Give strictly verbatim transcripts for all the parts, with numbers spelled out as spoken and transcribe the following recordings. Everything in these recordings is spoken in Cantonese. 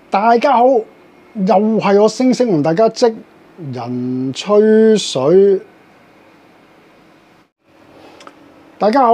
大家好，又係我星星同大家職人吹水。大家好，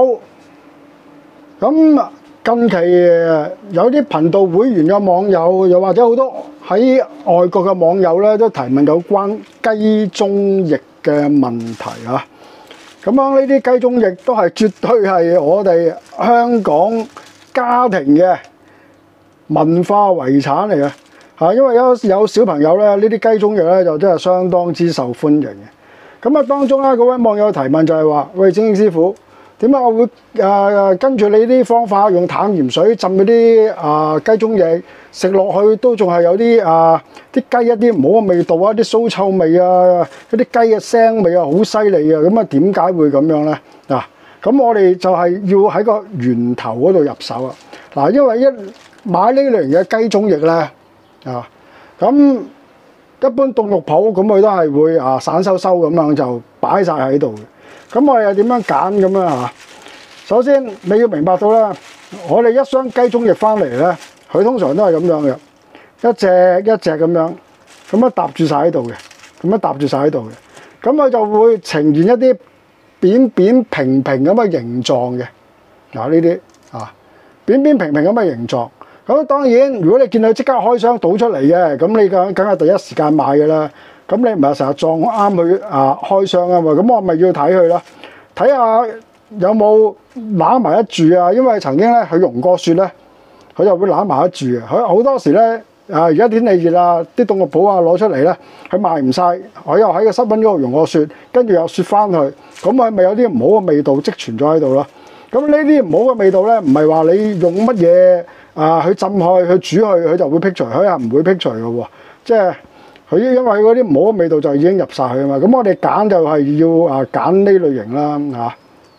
咁近期有啲頻道會員嘅網友，又或者好多喺外國嘅網友咧，都提問有關雞中翼嘅問題啊。咁樣呢啲雞中翼都係絕對係我哋香港家庭嘅文化遺產嚟嘅嚇，因為有有小朋友咧，呢啲雞中翼咧就真係相當之受歡迎嘅。咁啊，當中咧嗰位網友提問就係話：喂，星星師傅，點解我會誒、呃、跟住你啲方法用淡鹽水浸嗰啲啊雞中翼食落去都仲係有啲啊啲雞一啲唔好嘅味道啊，啲騷臭味啊，嗰啲雞嘅腥味啊，好犀利啊！咁啊，點解會咁樣咧？嗱，咁我哋就係要喺個源頭嗰度入手啊！嗱，因為一買呢類型嘅雞中翼咧，啊，咁一般凍肉鋪咁佢都係會啊散收收咁樣就擺晒喺度嘅。咁我哋又點樣揀咁樣啊？首先你要明白到咧，我哋一箱雞中翼翻嚟咧，佢通常都係咁樣嘅，一隻一隻咁樣，咁樣搭住晒喺度嘅，咁樣搭住晒喺度嘅，咁佢就會呈現一啲扁扁平平咁嘅形狀嘅。嗱，呢啲啊扁扁平平咁嘅形狀。咁當然，如果你見到即刻開箱倒出嚟嘅，咁你梗梗係第一時間買嘅啦。咁你唔係成日撞啱佢啊開箱啊嘛，咁我咪要睇佢啦，睇下有冇攬埋一住啊。因為曾經咧佢溶過雪咧，佢就會攬埋一住嘅。佢好多時咧啊，而家天氣熱啊，啲凍肉鋪啊攞出嚟咧，佢賣唔晒，佢又喺個室溫嗰度溶過雪，跟住又雪翻去，咁佢咪有啲唔好嘅味道積存咗喺度咯。咁呢啲唔好嘅味道咧，唔係話你用乜嘢啊去浸開去煮佢，佢就會辟除，佢係唔會辟除嘅喎。即係佢因為嗰啲唔好嘅味道就已經入晒去啊嘛。咁我哋揀就係要啊揀呢類型啦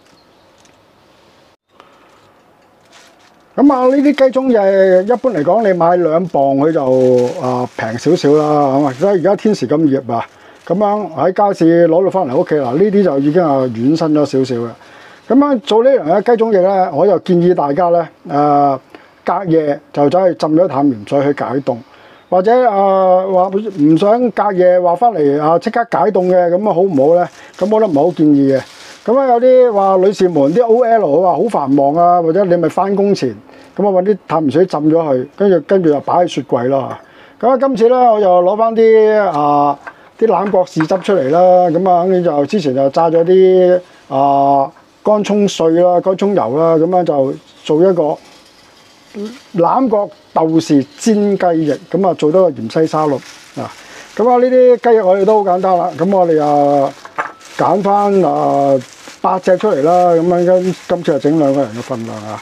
嚇。咁啊呢啲雞中翼一般嚟講，你買兩磅佢就啊平少少啦。咁啊，而家天時咁熱啊，咁樣喺街市攞到翻嚟屋企嗱，呢啲就已經係軟身咗少少嘅。咁樣做呢樣嘅雞中翼咧，我就建議大家咧，誒、呃、隔夜就走去浸咗淡鹽水去解凍，或者誒話唔想隔夜話翻嚟啊即刻解凍嘅，咁啊好唔好咧？咁我都唔係好建議嘅。咁啊有啲話女士們啲 O L 話好繁忙啊，或者你咪翻工前咁啊揾啲淡鹽水浸咗佢，跟住跟住就擺喺雪櫃咯。咁啊今次咧我又攞翻啲啊啲欖角豉汁出嚟啦，咁啊肯定就之前就炸咗啲啊。乾葱碎啦，乾葱油啦，咁樣就做一個欖角豆豉煎雞翼，咁啊做多個芫茜沙律啊。咁啊呢啲雞翼我哋都好簡單啦，咁我哋啊揀翻啊八隻出嚟啦，咁樣跟今次就整兩個人嘅份量啊。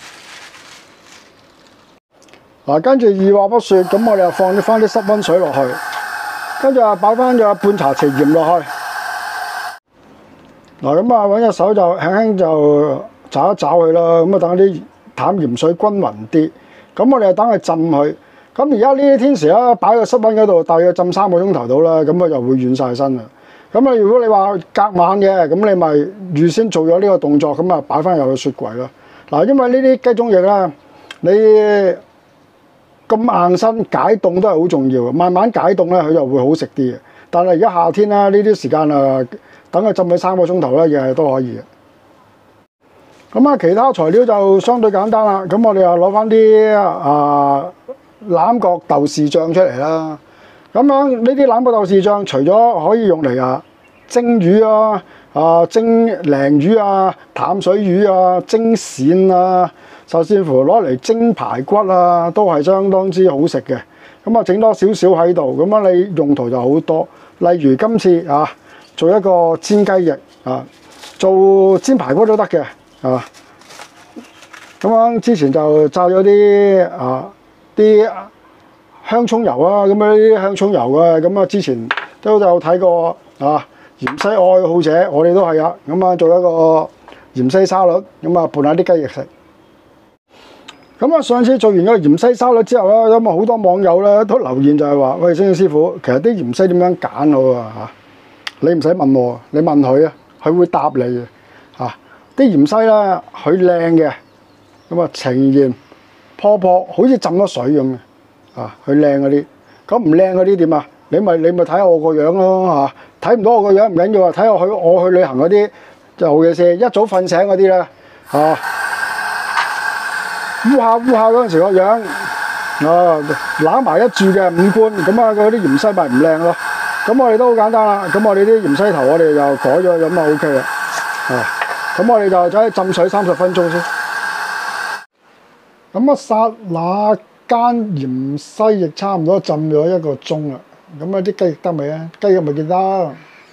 嗱，跟住二話不說，咁我哋就放啲翻啲室溫水落去，跟住啊擺翻咗半茶匙鹽落去。嗱咁啊，揾隻手就輕輕就攪一攪佢啦，咁啊等啲淡鹽水均勻啲。咁我哋就等佢浸佢。咁而家呢啲天時咧，擺個室溫嗰度，大約浸三個鐘頭到啦，咁佢就會軟晒身啦。咁啊，如果你話隔晚嘅，咁你咪預先做咗呢個動作，咁啊擺翻入去雪櫃咯。嗱，因為呢啲雞中翼咧，你咁硬身解凍都係好重要嘅，慢慢解凍咧，佢就會好食啲嘅。但係而家夏天啦，呢啲時間啊〜等佢浸佢三個鐘頭咧，亦係都可以嘅。咁啊，其他材料就相對簡單啦。咁我哋又攞翻啲啊欖角豆豉醬出嚟啦。咁樣呢啲欖角豆豉醬，除咗可以用嚟啊蒸魚啊、啊蒸鯪魚啊、淡水魚啊、蒸鱔啊，甚至乎攞嚟蒸排骨啊，都係相當之好食嘅。咁啊，整多少少喺度，咁樣你用途就好多。例如今次啊〜做一個煎雞翼啊，做煎排骨都得嘅啊。咁樣之前就炸咗啲啊啲香葱油啊，咁樣啲香葱油啊，咁啊之前都有睇過啊。芫茜愛好者，我哋都係啊。咁啊做一個芫茜沙律，咁啊拌下啲雞翼食。咁啊上次做完個芫茜沙律之後咧，咁啊好多網友咧都留言就係話：喂，星星師傅，其實啲芫茜點樣揀好啊？嚇！你唔使問我，你問佢啊，佢會答你嘅嚇。啲芫茜咧，佢靚嘅，咁啊呈現泡泡，好似浸咗水咁嘅啊，佢靚嗰啲。咁唔靚嗰啲點啊？你咪你咪睇下我個樣咯嚇，睇唔到我個樣唔緊要啊，睇我去我去旅行嗰啲就好嘅事，一早瞓醒嗰啲咧嚇，烏下烏下嗰陣時個樣啊，攬埋一住嘅五官，咁啊嗰啲芫茜咪唔靚咯。咁我哋都好簡單啦，咁我哋啲芫茜頭我哋就改咗，咁啊 OK 啦。啊，咁我哋就走去浸水三十分鐘先。咁啊殺那間芫茜亦差唔多浸咗一個鐘啦。咁啊啲雞翼得未啊？雞翼咪見得。啊，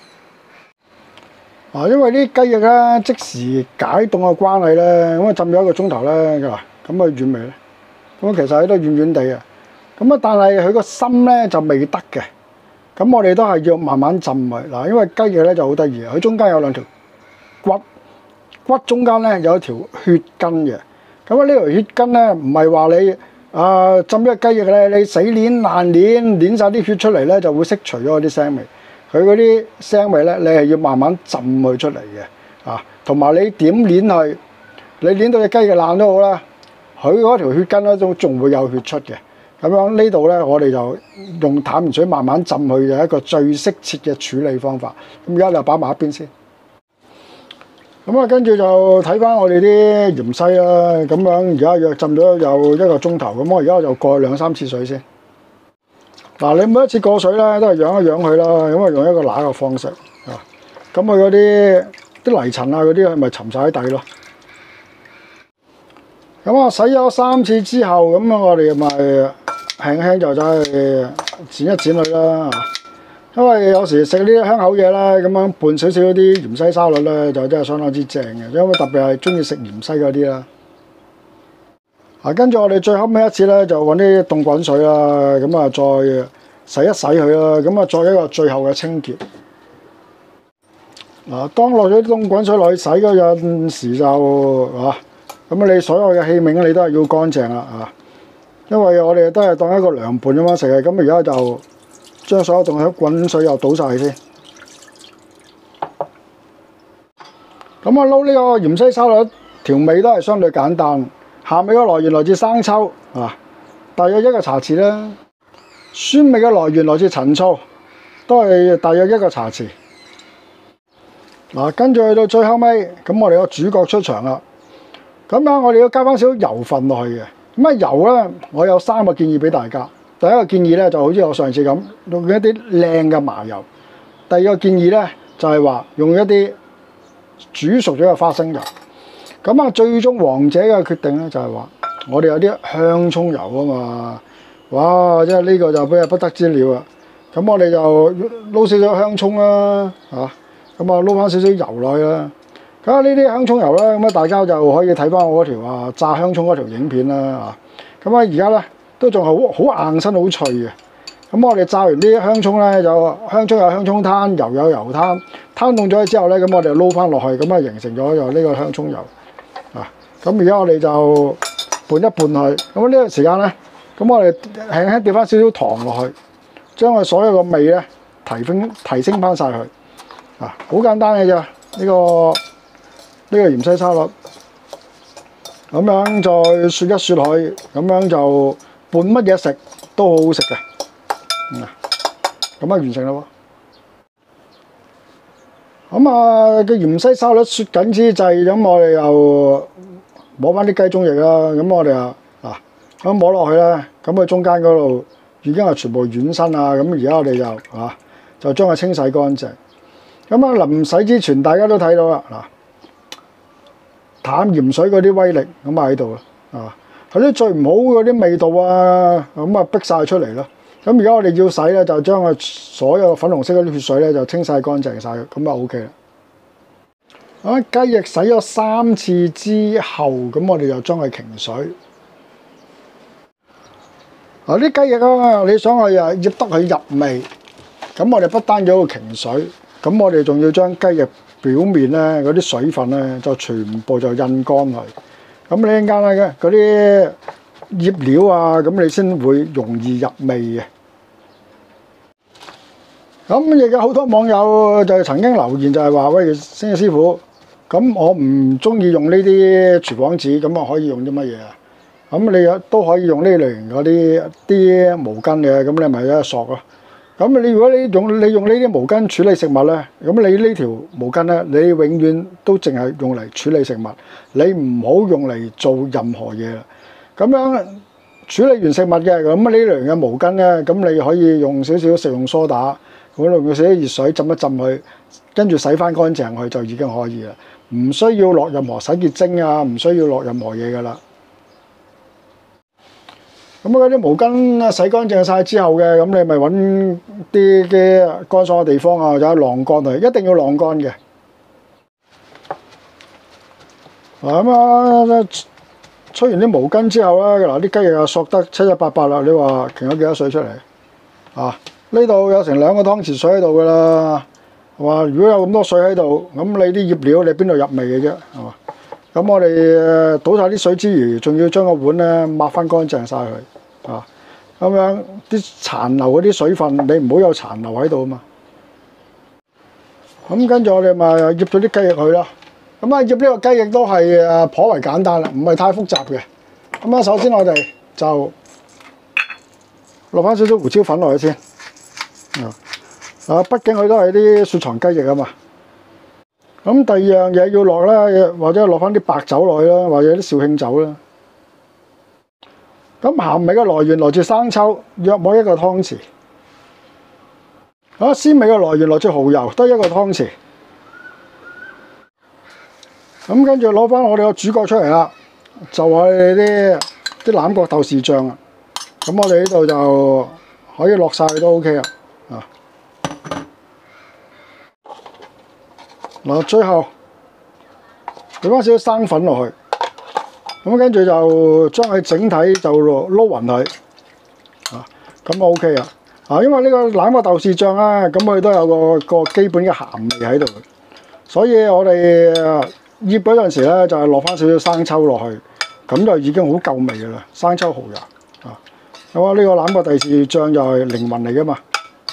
因為啲雞翼咧即時解凍嘅關係咧，咁啊浸咗一個鐘頭咧，咁啊軟味咧。咁其實喺度軟軟地啊。咁啊，但係佢個心咧就未得嘅。咁我哋都係要慢慢浸佢嗱，因為雞翼咧就好得意，佢中間有兩條骨，骨中間咧有一條血筋嘅。咁啊呢條血筋咧唔係話你啊浸咗雞翼咧，你死攣爛攣攣晒啲血出嚟咧，就會釋除咗嗰啲腥味。佢嗰啲腥味咧，你係要慢慢浸佢出嚟嘅啊。同埋你點攣佢，你攣到隻雞翼爛都好啦，佢嗰條血筋咧都仲會有血出嘅。咁樣呢度咧，我哋就用淡鹽水慢慢浸佢，就係一個最適切嘅處理方法。咁而家就擺埋一邊先。咁啊，跟住就睇翻我哋啲芫茜啦。咁樣而家約浸咗有一個鐘頭。咁我而家就過兩三次水先。嗱，你每一次過水咧，都係養一養佢啦。咁啊，用一個揦嘅方式啊。咁佢嗰啲啲泥塵啊嗰啲，係咪沉晒喺底咯？咁啊，洗咗三次之後，咁啊，我哋咪輕輕就走去剪一剪佢啦。因為有時食呢啲香口嘢咧，咁樣拌少少啲芫茜沙律咧，就真係相當之正嘅。因為特別係中意食芫茜嗰啲啦。啊，跟住我哋最後尾一次咧，就揾啲凍滾水啦，咁啊再洗一洗佢啦，咁啊作一個最後嘅清潔。嗱，當落咗啲凍滾水落去洗嗰陣時就啊〜咁啊！你所有嘅器皿你都係要乾淨啦啊！因為我哋都係當一個涼拌咁樣食嘅。咁而家就將所有凍喺滾水又倒晒先。咁啊，撈呢個芫茜沙律調味都係相對簡單。鹹味嘅來源來自生抽啊，大約一個茶匙啦。酸味嘅來源來自陳醋，都係大約一個茶匙。嗱，跟住去到最後尾，咁我哋個主角出場啦。咁啊，我哋要加翻少少油份落去嘅。咁啊，油咧，我有三個建議俾大家。第一個建議咧，就好似我上次咁，用一啲靚嘅麻油。第二個建議咧，就係話用一啲煮熟咗嘅花生油。咁啊，最終王者嘅決定咧，就係話我哋有啲香葱油啊嘛。哇！即係呢個就比較不得之了啊。咁我哋就撈少少香葱啦，嚇。咁啊，撈翻少少油落去啦。咁啊，呢啲香葱油咧，咁啊，大家就可以睇翻我嗰條啊炸香葱嗰條影片啦，啊，咁啊，而家咧都仲係好好硬身、好脆嘅。咁我哋炸完啲香葱咧，就香葱有香葱攤，油有油攤，攤凍咗之後咧，咁我哋撈翻落去，咁啊形成咗就呢個香葱油啊。咁而家我哋就拌一拌佢。咁呢個時間咧，咁我哋輕輕掉翻少少糖落去，將佢所有嘅味咧提升提升翻晒佢啊，好簡單嘅啫，呢個。呢個芫茜沙律，咁樣再雪一雪佢，咁樣就拌乜嘢食都好好食嘅。嗯啊，咁啊完成啦喎。咁啊嘅芫茜沙律雪緊之際，咁我哋又摸翻啲雞中翼啦。咁我哋啊嗱，咁摸落去咧，咁佢中間嗰度已經係全部軟身啊。咁而家我哋就啊，就將佢清洗乾淨。咁啊臨洗之前，大家都睇到啦嗱。淡鹽水嗰啲威力咁啊喺度啦，啊，佢啲最唔好嗰啲味道啊，咁啊逼晒出嚟咯。咁而家我哋要洗咧，就將佢所有粉紅色嗰啲血水咧就清晒乾淨晒，咁啊 O K 啦。啊，雞翼洗咗三次之後，咁我哋就將佢擎水。啊，啲雞翼啊，你想去啊醃得佢入味，咁我哋不單要擎水，咁我哋仲要將雞翼表面咧嗰啲水分咧，就全部就印乾佢。咁你一陣間咧嗰啲醃料啊，咁你先會容易入味嘅。咁亦有好多網友就曾經留言就係話：喂，星爺師傅，咁我唔中意用呢啲廚房紙，咁啊可以用啲乜嘢啊？ 咁你有都可以用呢類型嗰啲啲毛巾嘅，咁你咪一索咯。咁你如果你用你用呢啲毛巾處理食物咧，咁你呢條毛巾咧，你永遠都淨係用嚟處理食物，你唔好用嚟做任何嘢啦。咁樣處理完食物嘅，咁呢類型嘅毛巾咧，咁你可以用少少食用梳打，咁用少少熱水浸一浸佢，跟住洗翻乾淨佢就已經可以啦。唔需要落任何洗潔精啊，唔需要落任何嘢噶啦。咁嗰啲毛巾洗乾淨晒之後嘅，咁你咪揾啲嘅乾爽嘅地方啊，或者晾乾佢，一定要晾乾嘅。嗱咁啊，吹完啲毛巾之後咧，嗱啲雞翼啊索得七七八八啦，你話擎咗幾多水出嚟？啊，呢度有成兩個湯匙水喺度噶啦。係嘛？如果有咁多水喺度，咁你啲醃料你邊度入味嘅啫？係嘛？咁我哋倒晒啲水之餘，仲要將個碗咧抹翻乾淨晒佢啊！咁樣啲殘留嗰啲水分，你唔好有殘留喺度啊嘛。咁跟住我哋咪醃咗啲雞翼去啦。咁啊，醃呢個雞翼都係誒頗為簡單啦，唔係太複雜嘅。咁啊，首先我哋就落翻少少胡椒粉落去先。啊！啊，畢竟佢都係啲雪藏雞翼啊嘛。咁第二樣嘢要落咧，或者落翻啲白酒落去啦，或者啲紹興酒啦。咁鹹味嘅來源來自生抽，約莫一個湯匙。啊，鮮味嘅來源來自蠔油，得一個湯匙。咁跟住攞翻我哋個主角出嚟啦，就係啲啲欖角豆豉醬啊。咁我哋呢度就可以落晒都 OK 啦。啊！嗱，最後俾翻少少生粉落去，咁跟住就將佢整體就撈勻佢，啊，咁 OK 啦。啊，因為呢個欖角豆豉醬咧，咁佢都有個個基本嘅鹹味喺度，所以我哋醃嗰陣時咧，就係落翻少少生抽落去，咁就已經好夠味噶啦。生抽蠔油啊，咁啊呢個欖角豆豉醬就係靈魂嚟噶嘛。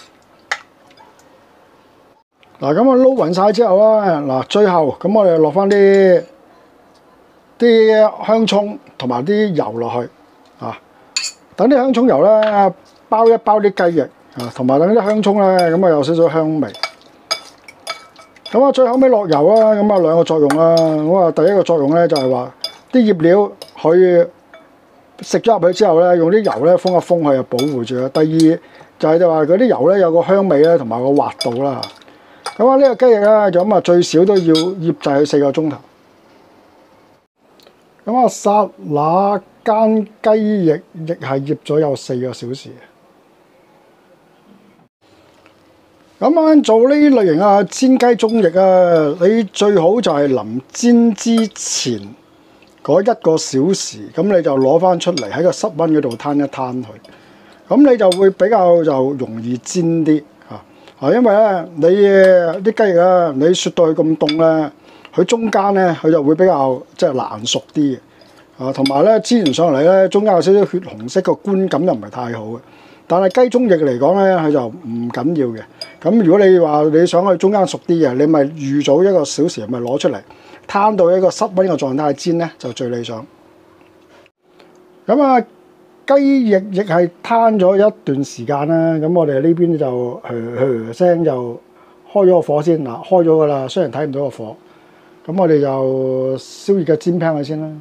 嗱，咁啊撈勻晒之後啦，嗱最後咁我哋落翻啲啲香葱同埋啲油落去，啊，等啲香葱油咧包一包啲雞翼，啊，同埋等啲香葱咧咁啊有少少香味。咁啊最後尾落油啊，咁啊兩個作用啦。咁啊第一個作用咧就係話啲醃料佢食咗入去之後咧，用啲油咧封一封佢，就保護住啦。第二就係就話嗰啲油咧有個香味咧，同埋個滑度啦。咁啊，呢個雞翼咧，咁啊最少都要醃製佢四個鐘頭。咁啊，剎那間雞翼亦係醃咗有四個小時。咁樣做呢類型啊煎雞中翼啊，你最好就係臨煎之前嗰一個小時，咁你就攞翻出嚟喺個室溫嗰度攤一攤佢，咁你就會比較就容易煎啲。啊，因為咧，你啲雞翼啊，你雪到佢咁凍咧，佢中間咧，佢就會比較即係難熟啲嘅。啊，同埋咧，煎完上嚟咧，中間有少少血紅色，個觀感又唔係太好嘅。但係雞中翼嚟講咧，佢就唔緊要嘅。咁如果你話你想去中間熟啲嘅，你咪預早一個小時咪攞出嚟，攤到一個室溫嘅狀態煎咧，就最理想。咁啊〜雞翼亦係攤咗一段時間啦，咁我哋呢邊就噓噓聲就開咗個火先，嗱開咗噶啦，雖然睇唔到個火，咁我哋就燒熱嘅煎 pan 佢先啦。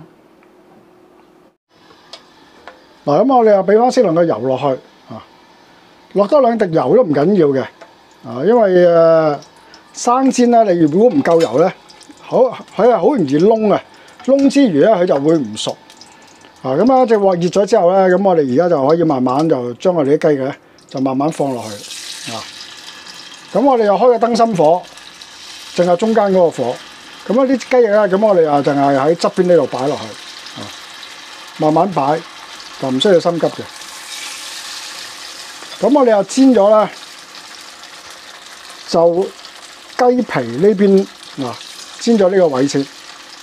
嗱，咁我哋又俾翻適量嘅油落去，啊，落多兩滴油都唔緊要嘅，啊，因為誒生煎咧，你如果唔夠油咧，好佢係好容易燶啊，燶之餘咧佢就會唔熟。啊，咁啊，隻鑊熱咗之後咧，咁我哋而家就可以慢慢就將我哋啲雞嘅就慢慢放落去。啊，咁我哋又開個燈芯火，淨係中間嗰個火。咁啊啲雞翼咧，咁我哋啊淨係喺側邊呢度擺落去。啊，慢慢擺，就唔需要心急嘅。咁我哋又煎咗啦，就雞皮呢邊嗱，煎咗呢個位先。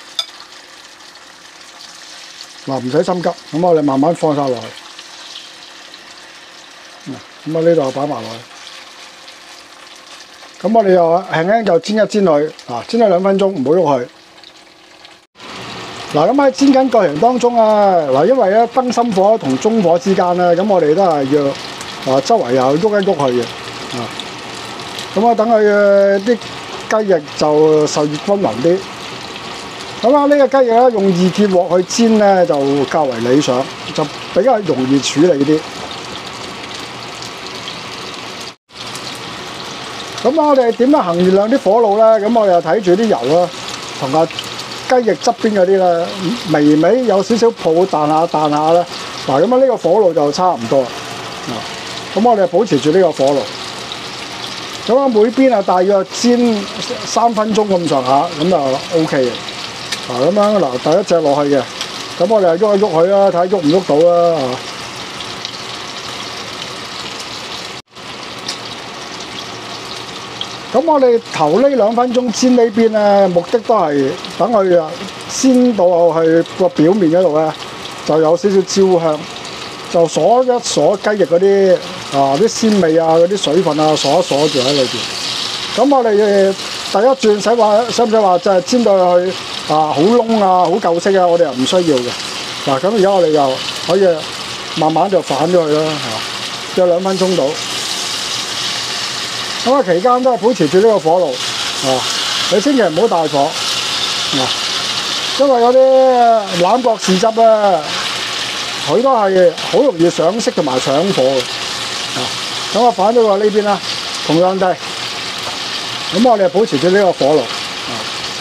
嗱，唔使心急，咁我哋慢慢放晒落去。嗱，咁啊呢度擺埋落去。咁我哋又輕輕就煎一煎佢，啊煎咗兩分鐘，唔好喐佢。 嗱，咁喺煎緊過程當中啊，嗱，因為咧燈芯火同中火之間咧，咁我哋都係要啊周圍又喐一喐佢嘅，啊，咁啊等佢啲雞翼就受熱均勻啲。咁啊，呢個雞翼咧用二結鑊去煎咧就較為理想，就比較容易處理啲。咁我哋點樣衡量啲火爐咧？咁我哋就睇住啲油啦，同個雞翼側邊嗰啲咧，微微有少少泡彈下彈下咧。嗱，咁啊呢個火爐就差唔多啦。嗱，咁我哋保持住呢個火爐。咁啊每邊啊大約煎三分鐘咁上下，咁就 O K 嘅。嗱，咁樣嗱，第一隻落去嘅，咁我哋就喐一喐佢啦，睇下喐唔喐到啦嚇。咁我哋頭呢兩分鐘煎呢邊咧，目的都係等佢啊煎到去個表面嗰度咧，就有少少焦香，就鎖一鎖雞翼嗰啲啊啲鮮味啊嗰啲水分啊鎖一鎖住喺裏邊。咁我哋第一轉使話使唔使話就係煎到去啊好燶啊好舊色啊？我哋又唔需要嘅。嗱，咁而家我哋就可以慢慢就反咗佢啦嚇，有兩分鐘到。咁啊，期間都係保持住呢個火爐，啊，你千祈唔好大火，啊，因為嗰啲欖角豉汁咧，佢都係好容易上色同埋上火嘅，啊，咁我反咗過呢邊啦，同樣地，咁我哋保持住呢個火爐，啊，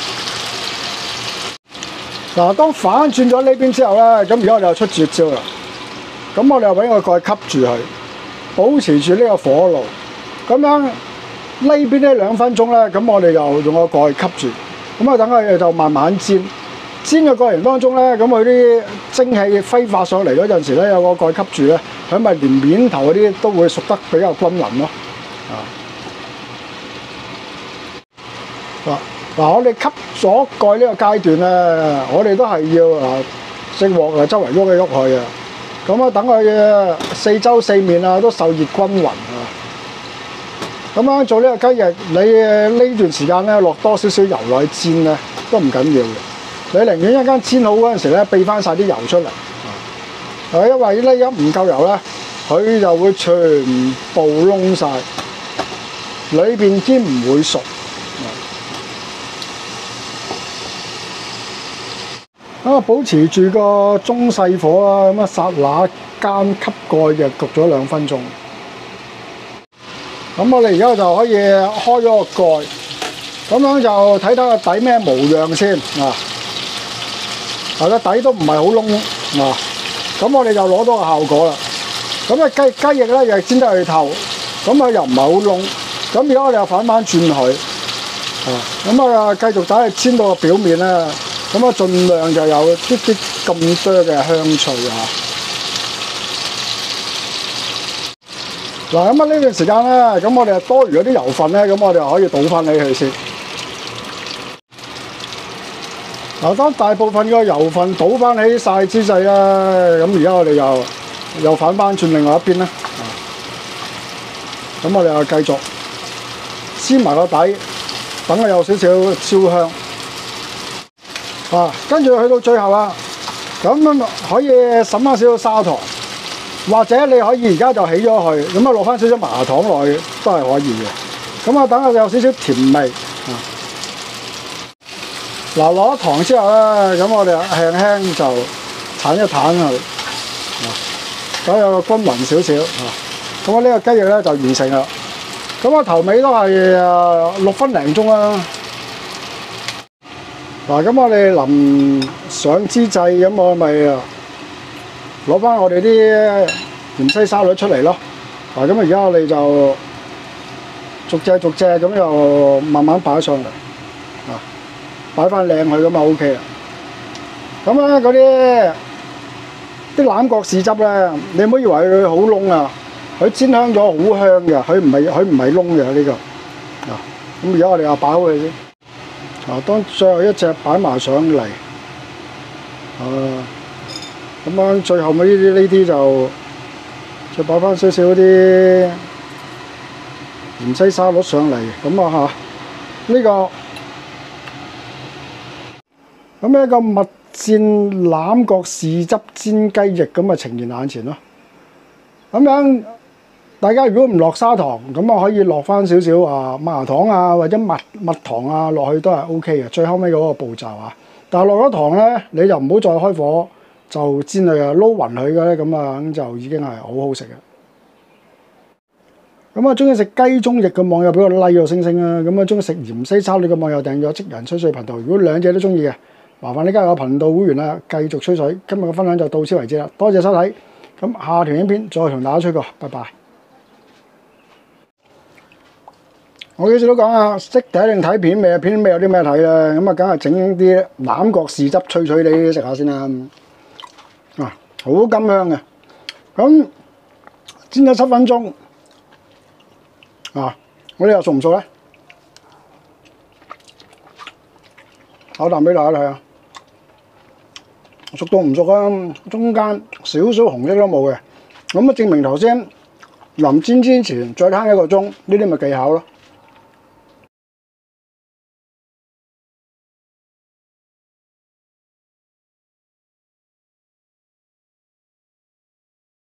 嗱，當反轉咗呢邊之後咧，咁而家我哋就出絕招啦，咁我哋就揾個蓋吸住佢，保持住呢個火爐，咁樣。呢邊呢兩分鐘咧，咁我哋就用個蓋吸住，咁啊等佢就慢慢煎。煎嘅過程當中咧，咁佢啲蒸氣揮發上嚟嗰陣時咧，有個蓋吸住咧，佢咪連面頭嗰啲都會熟得比較均勻咯。啊，嗱嗱，我哋吸咗蓋呢個階段咧，我哋都係要啊熄鑊啊，周圍喐一喐佢啊，咁啊等佢四周四面啊都受熱均勻啊。咁樣做呢個雞翼，你呢段時間咧落多少少油落去煎咧，都唔緊要嘅。你寧願一間煎好嗰陣時咧，避翻晒啲油出嚟。啊，因為呢一唔夠油咧，佢就會全部燶晒，裏邊煎唔會熟。咁啊，保持住個中細火啦，咁啊剎那間吸蓋嘅焗咗兩分鐘。咁我哋而家就可以開咗個蓋，咁樣就睇睇個底咩模樣先啊！啊個底都唔係好燶啊！咁我哋就攞到個效果啦。咁啊雞雞翼咧又煎得去透，咁啊又唔係好燶。咁而家我哋又反翻轉佢啊！咁啊繼續等佢煎到個表面咧，咁啊盡量就有啲啲咁多嘅香脆啊！嗱，咁啊呢段時間咧，咁我哋多餘嗰啲油分咧，咁我哋可以倒翻起佢先。嗱，當大部分個油分倒翻起晒之際啦，咁而家我哋又又反翻轉另外一邊啦。咁我哋又繼續煎埋個底，等佢有少少燒香。啊，跟住去到最後啦，咁可以滲翻少少砂糖。或者你可以而家就起咗佢，咁啊落翻少少麻糖落去都係可以嘅。咁啊等佢有少少甜味。嗱，落咗糖之後咧，咁我哋輕輕就鏟一鏟佢，咁有個均勻少少。咁我呢個雞翼咧就完成啦。咁我頭尾都係誒六分零鐘啦。嗱，咁我哋臨上之際，咁我咪攞翻我哋啲芫茜沙律出嚟咯。嗱，咁而家我哋就逐隻逐隻咁又慢慢擺上嚟，啊，擺翻靚佢咁就 O K 啦。咁咧嗰啲啲欖角豉汁咧，你唔好以為佢好燶啊，佢煎香咗好香嘅，佢唔係佢唔係燶嘅呢個。啊，咁而家我哋又擺好佢先。啊，當最後一隻擺埋上嚟，啊。咁樣最後尾呢啲呢啲就再擺翻少少啲芫茜沙律上嚟，咁啊嚇呢個咁呢個蜜煎欖角豉汁煎雞翼咁啊呈現眼前咯。咁樣大家如果唔落砂糖，咁啊可以落翻少少啊麥芽糖啊或者蜜蜜糖啊落去都係 O K 嘅。最後尾嗰個步驟啊，但係落咗糖咧，你就唔好再開火就煎佢啊，撈勻佢嘅咧，咁啊咁就已經係好好食嘅。咁啊，中意食雞中翼嘅網友俾個 like 個星星啦。咁啊，中意食芫茜炒料嘅網友訂咗職人吹水頻道。如果兩者都中意嘅，麻煩你加入個頻道會員啦，繼續吹水。今日嘅分享就到此為止啦，多謝收睇。咁下條影片再同大家吹過，拜拜。我幾時都講啊，識睇定睇片尾，片尾有啲咩睇咧？咁啊，梗係整啲欖角豉汁脆脆地食下先啦。啊，好甘香嘅。咁煎咗七分鐘。啊！我哋又熟唔熟咧？咬啖俾大家睇下，熟到唔熟啊？中間少少紅色都冇嘅，咁啊證明頭先臨煎之前再攤一個鐘，呢啲咪技巧咯〜